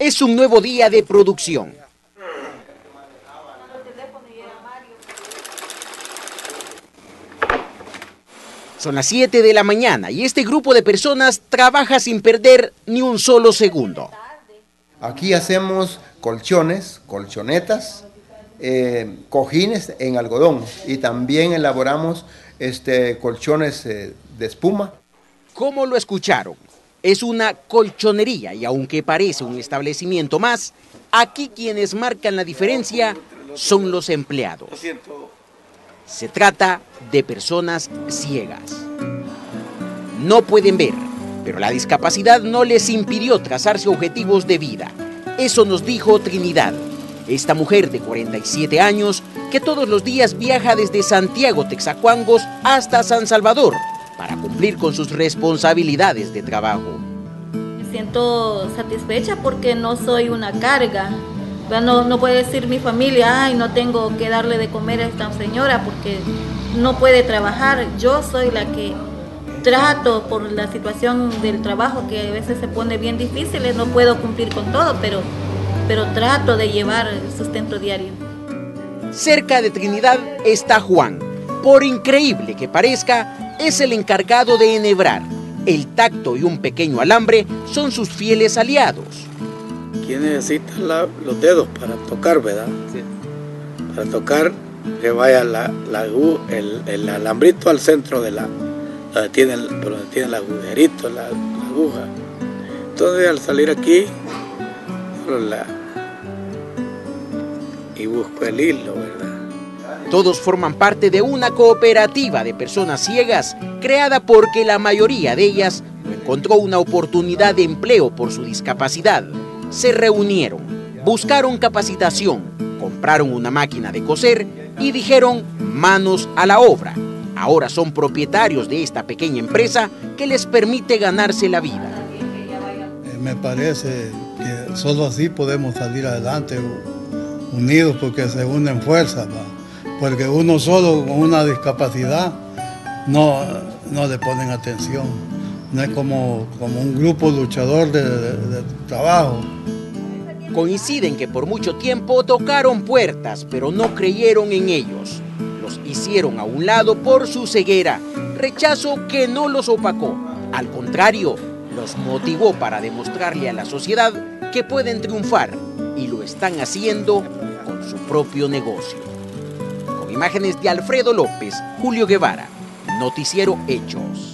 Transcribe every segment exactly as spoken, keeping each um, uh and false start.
Es un nuevo día de producción. Son las siete de la mañana y este grupo de personas trabaja sin perder ni un solo segundo. Aquí hacemos colchones, colchonetas, eh, cojines en algodón y también elaboramos este, colchones eh, de espuma. Como lo escucharon, es una colchonería y aunque parece un establecimiento más, aquí quienes marcan la diferencia son los empleados. Se trata de personas ciegas. No pueden ver, pero la discapacidad no les impidió trazarse objetivos de vida. Eso nos dijo Trinidad, esta mujer de cuarenta y siete años que todos los días viaja desde Santiago, Texacuangos hasta San Salvador para cumplir con sus responsabilidades de trabajo. Me siento satisfecha porque no soy una carga. No, no puede decir mi familia, ay, no tengo que darle de comer a esta señora porque no puede trabajar. Yo soy la que trato por la situación del trabajo que a veces se pone bien difícil, no puedo cumplir con todo, pero, pero trato de llevar el sustento diario. Cerca de Trinidad está Juan. Por increíble que parezca, es el encargado de enhebrar. El tacto y un pequeño alambre son sus fieles aliados. ¿Quién necesita la, los dedos para tocar, verdad? Sí. Para tocar, que vaya la, la, el, el alambrito al centro de la, donde tiene el, donde tiene el agujerito, la, la aguja. Entonces al salir aquí, la, y busco el hilo, ¿verdad? Todos forman parte de una cooperativa de personas ciegas, creada porque la mayoría de ellas no encontró una oportunidad de empleo por su discapacidad. Se reunieron, buscaron capacitación, compraron una máquina de coser y dijeron manos a la obra. Ahora son propietarios de esta pequeña empresa que les permite ganarse la vida. Me parece que solo así podemos salir adelante, unidos, porque se unen fuerzas, ¿va? Porque uno solo con una discapacidad no, no le ponen atención. No es como, como un grupo luchador de, de, de trabajo. Coinciden que por mucho tiempo tocaron puertas, pero no creyeron en ellos. Los hicieron a un lado por su ceguera, rechazo que no los opacó. Al contrario, los motivó para demostrarle a la sociedad que pueden triunfar y lo están haciendo con su propio negocio. Con imágenes de Alfredo López, Julio Guevara, Noticiero Hechos.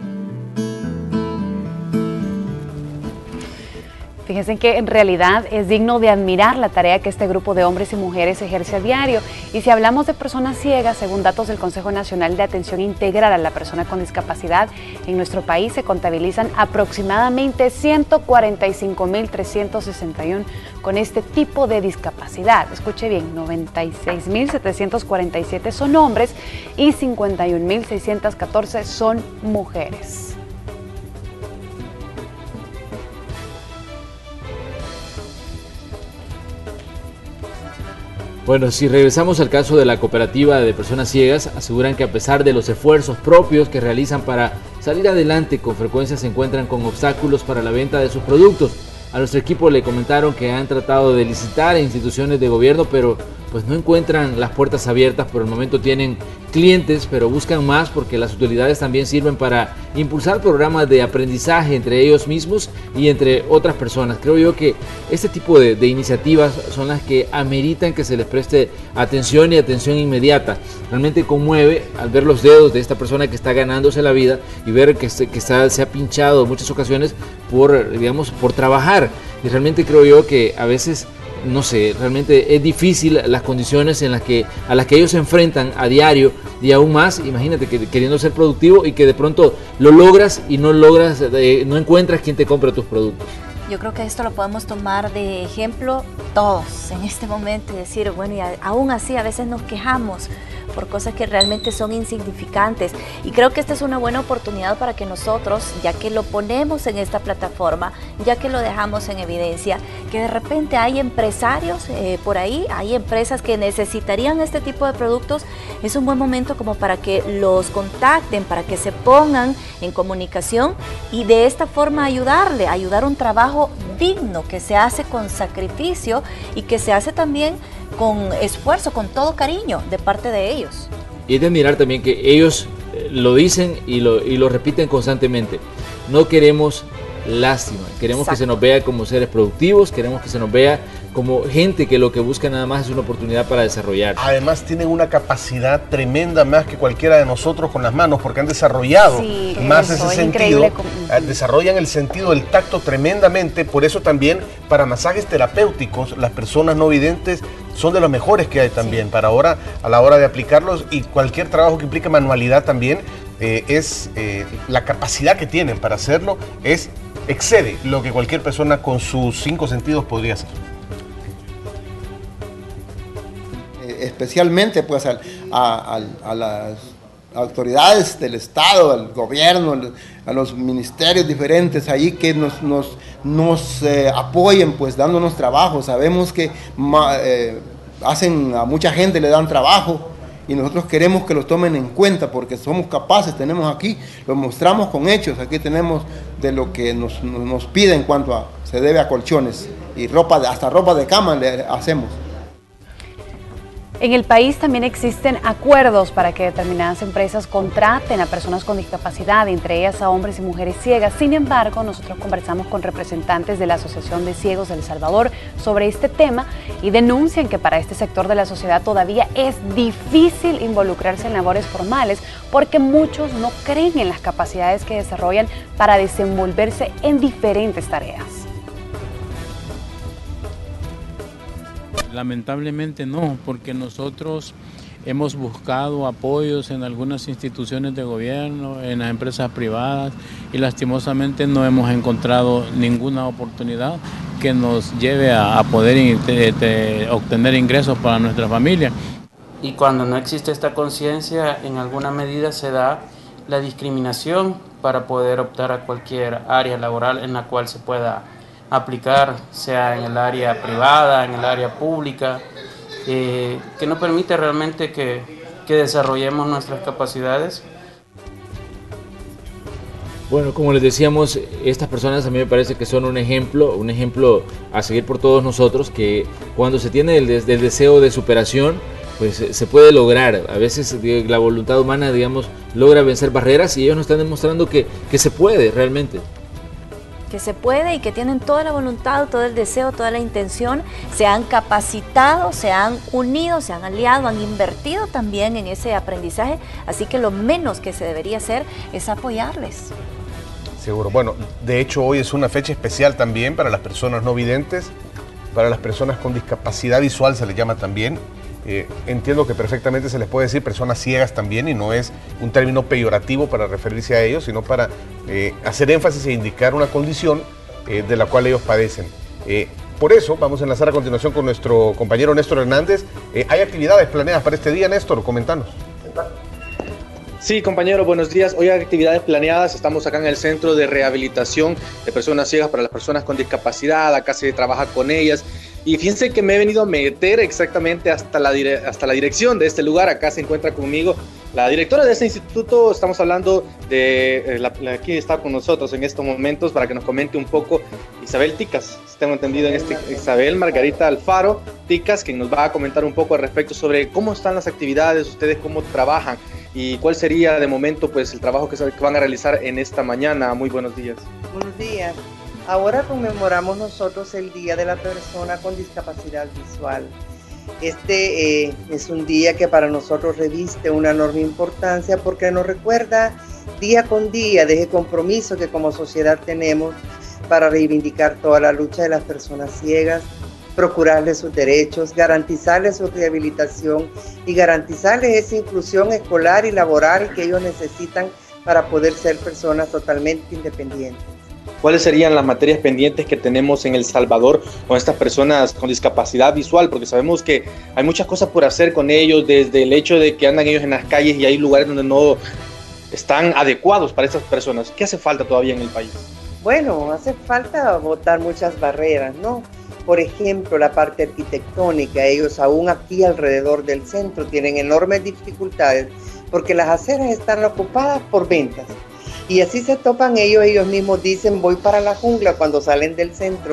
Fíjense que en realidad es digno de admirar la tarea que este grupo de hombres y mujeres ejerce a diario. Y si hablamos de personas ciegas, según datos del Consejo Nacional de Atención Integral a la Persona con Discapacidad, en nuestro país se contabilizan aproximadamente ciento cuarenta y cinco mil trescientos sesenta y uno con este tipo de discapacidad. Escuche bien, noventa y seis mil setecientos cuarenta y siete son hombres y cincuenta y un mil seiscientos catorce son mujeres. Bueno, si regresamos al caso de la cooperativa de personas ciegas, aseguran que a pesar de los esfuerzos propios que realizan para salir adelante, con frecuencia se encuentran con obstáculos para la venta de sus productos. A nuestro equipo le comentaron que han tratado de licitar en instituciones de gobierno, pero pues no encuentran las puertas abiertas. Por el momento tienen clientes, pero buscan más porque las utilidades también sirven para impulsar programas de aprendizaje entre ellos mismos y entre otras personas. Creo yo que este tipo de, de iniciativas son las que ameritan que se les preste atención y atención inmediata. Realmente conmueve al ver los dedos de esta persona que está ganándose la vida y ver que, se, que está, se ha pinchado en muchas ocasiones por, digamos, por trabajar. Y realmente creo yo que a veces, no sé, realmente es difícil las condiciones en las que, a las que ellos se enfrentan a diario y aún más, imagínate que queriendo ser productivo y que de pronto lo logras y no logras, eh, no encuentras quien te compre tus productos. Yo creo que esto lo podemos tomar de ejemplo todos en este momento y decir, bueno, y a, aún así a veces nos quejamos por cosas que realmente son insignificantes. Y creo que esta es una buena oportunidad para que nosotros, ya que lo ponemos en esta plataforma, ya que lo dejamos en evidencia, que de repente hay empresarios eh, por ahí, hay empresas que necesitarían este tipo de productos, es un buen momento como para que los contacten, para que se pongan en comunicación y de esta forma ayudarle, ayudar un trabajo digno, que se hace con sacrificio y que se hace también con esfuerzo, con todo cariño de parte de ellos. Y es de admirar también que ellos lo dicen y lo, y lo repiten constantemente. No queremos lástima, queremos Exacto. que se nos vea como seres productivos, queremos que se nos vea como gente que lo que busca nada más es una oportunidad para desarrollar. Además tienen una capacidad tremenda más que cualquiera de nosotros con las manos, porque han desarrollado sí, más eso, ese sentido, como... desarrollan el sentido del tacto tremendamente. Por eso también para masajes terapéuticos las personas no videntes son de los mejores que hay también, sí. para ahora, a la hora de aplicarlos, y cualquier trabajo que implique manualidad también, eh, es eh, la capacidad que tienen para hacerlo, es excede lo que cualquier persona con sus cinco sentidos podría hacer. Especialmente pues a, a, a las autoridades del Estado, al gobierno, a los ministerios diferentes ahí que nos, nos, nos eh, apoyen pues dándonos trabajo. Sabemos que ma, eh, hacen a mucha gente, le dan trabajo y nosotros queremos que lo tomen en cuenta porque somos capaces, tenemos aquí, lo mostramos con hechos, aquí tenemos de lo que nos, nos pide en cuanto a, se debe a colchones y ropa, hasta ropa de cama le hacemos. En el país también existen acuerdos para que determinadas empresas contraten a personas con discapacidad, entre ellas a hombres y mujeres ciegas. Sin embargo, nosotros conversamos con representantes de la Asociación de Ciegos de El Salvador sobre este tema y denuncian que para este sector de la sociedad todavía es difícil involucrarse en labores formales porque muchos no creen en las capacidades que desarrollan para desenvolverse en diferentes tareas. Lamentablemente no, porque nosotros hemos buscado apoyos en algunas instituciones de gobierno, en las empresas privadas y lastimosamente no hemos encontrado ninguna oportunidad que nos lleve a, a poder de, de obtener ingresos para nuestra familia. Y cuando no existe esta conciencia, en alguna medida se da la discriminación para poder optar a cualquier área laboral en la cual se pueda aplicar, sea en el área privada, en el área pública, eh, que no permite realmente que, que desarrollemos nuestras capacidades. Bueno, como les decíamos, estas personas a mí me parece que son un ejemplo, un ejemplo a seguir por todos nosotros, que cuando se tiene el, el deseo de superación, pues se puede lograr. A veces la voluntad humana, digamos, logra vencer barreras y ellos nos están demostrando que, que se puede realmente. Que se puede y que tienen toda la voluntad, todo el deseo, toda la intención, se han capacitado, se han unido, se han aliado, han invertido también en ese aprendizaje, así que lo menos que se debería hacer es apoyarles. Seguro. Bueno, de hecho hoy es una fecha especial también para las personas no videntes, para las personas con discapacidad visual se les llama también. Eh, entiendo que perfectamente se les puede decir personas ciegas también y no es un término peyorativo para referirse a ellos, sino para eh, hacer énfasis e indicar una condición eh, de la cual ellos padecen. Eh, por eso vamos a enlazar a continuación con nuestro compañero Néstor Hernández. Eh, ¿Hay actividades planeadas para este día, Néstor? Coméntanos. Sí, compañero, buenos días. Hoy hay actividades planeadas. Estamos acá en el Centro de Rehabilitación de Personas Ciegas para las personas con discapacidad. Acá se trabaja con ellas. Y fíjense que me he venido a meter exactamente hasta la, dire hasta la dirección de este lugar. Acá se encuentra conmigo la directora de este instituto. Estamos hablando de, eh, la, la, aquí está con nosotros en estos momentos para que nos comente un poco Isabel Ticas. Tengo entendido en este, Isabel Margarita Alfaro Ticas, que nos va a comentar un poco al respecto sobre cómo están las actividades, ustedes cómo trabajan y cuál sería de momento pues el trabajo que, que van a realizar en esta mañana. Muy buenos días. Buenos días. Ahora conmemoramos nosotros el Día de la Persona con Discapacidad Visual. Este eh, es un día que para nosotros reviste una enorme importancia porque nos recuerda día con día de ese compromiso que como sociedad tenemos para reivindicar toda la lucha de las personas ciegas, procurarles sus derechos, garantizarles su rehabilitación y garantizarles esa inclusión escolar y laboral que ellos necesitan para poder ser personas totalmente independientes. ¿Cuáles serían las materias pendientes que tenemos en El Salvador con estas personas con discapacidad visual? Porque sabemos que hay muchas cosas por hacer con ellos, desde el hecho de que andan ellos en las calles y hay lugares donde no están adecuados para estas personas. ¿Qué hace falta todavía en el país? Bueno, hace falta botar muchas barreras, ¿no? Por ejemplo, la parte arquitectónica. Ellos aún aquí alrededor del centro tienen enormes dificultades porque las aceras están ocupadas por ventas. Y así se topan ellos, ellos mismos dicen voy para la jungla cuando salen del centro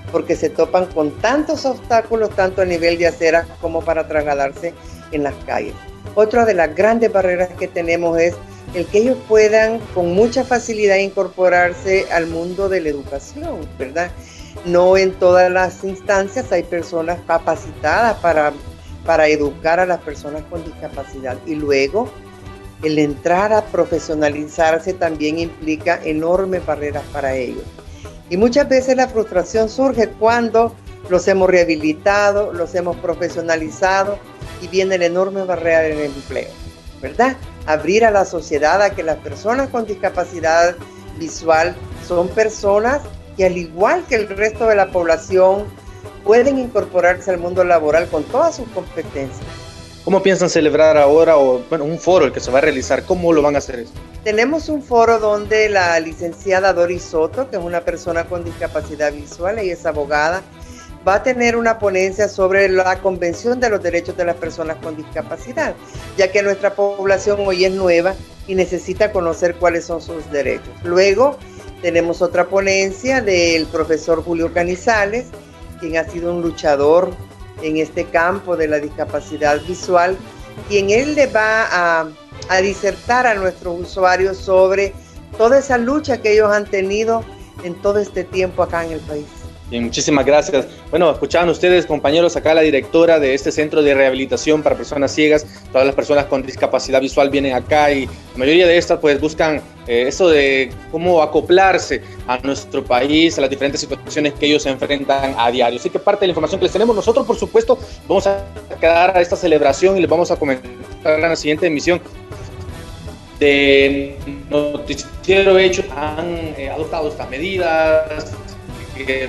porque se topan con tantos obstáculos, tanto a nivel de acera como para trasladarse en las calles. Otra de las grandes barreras que tenemos es el que ellos puedan con mucha facilidad incorporarse al mundo de la educación, ¿verdad? No en todas las instancias hay personas capacitadas para, para educar a las personas con discapacidad. Y luego, el entrar a profesionalizarse también implica enormes barreras para ellos. Y muchas veces la frustración surge cuando los hemos rehabilitado, los hemos profesionalizado y viene la enorme barrera del empleo, ¿verdad? Abrir a la sociedad a que las personas con discapacidad visual son personas que al igual que el resto de la población pueden incorporarse al mundo laboral con todas sus competencias. ¿Cómo piensan celebrar ahora o bueno, un foro el que se va a realizar? ¿Cómo lo van a hacer esto? Tenemos un foro donde la licenciada Doris Soto, que es una persona con discapacidad visual, ella es abogada, va a tener una ponencia sobre la Convención de los Derechos de las Personas con Discapacidad, ya que nuestra población hoy es nueva y necesita conocer cuáles son sus derechos. Luego tenemos otra ponencia del profesor Julio Canizales, quien ha sido un luchador en este campo de la discapacidad visual, quien él le va a, a disertar a nuestros usuarios sobre toda esa lucha que ellos han tenido en todo este tiempo acá en el país. Bien, muchísimas gracias. Bueno, escuchaban ustedes, compañeros, acá la directora de este centro de rehabilitación para personas ciegas. Todas las personas con discapacidad visual vienen acá y la mayoría de estas pues buscan eh, eso de cómo acoplarse a nuestro país, a las diferentes situaciones que ellos se enfrentan a diario. Así que parte de la información que les tenemos, nosotros por supuesto vamos a quedar a esta celebración y les vamos a comentar en la siguiente emisión de Noticiero Hecho. Han eh, adoptado estas medidas. Eh,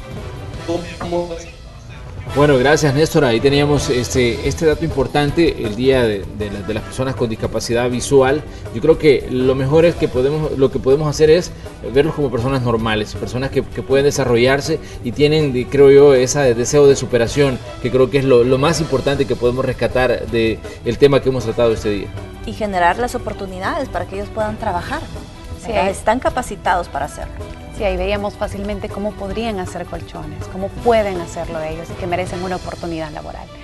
Bueno, gracias Néstor, ahí teníamos este, este dato importante, el día de, de, la, de las personas con discapacidad visual. Yo creo que lo mejor es que podemos, lo que podemos hacer es verlos como personas normales, personas que, que pueden desarrollarse y tienen, creo yo, ese deseo de superación, que creo que es lo, lo más importante que podemos rescatar del tema que hemos tratado este día. Y generar las oportunidades para que ellos puedan trabajar, sí, están capacitados para hacerlo. Sí, ahí veíamos fácilmente cómo podrían hacer colchones, cómo pueden hacerlo ellos y que merecen una oportunidad laboral.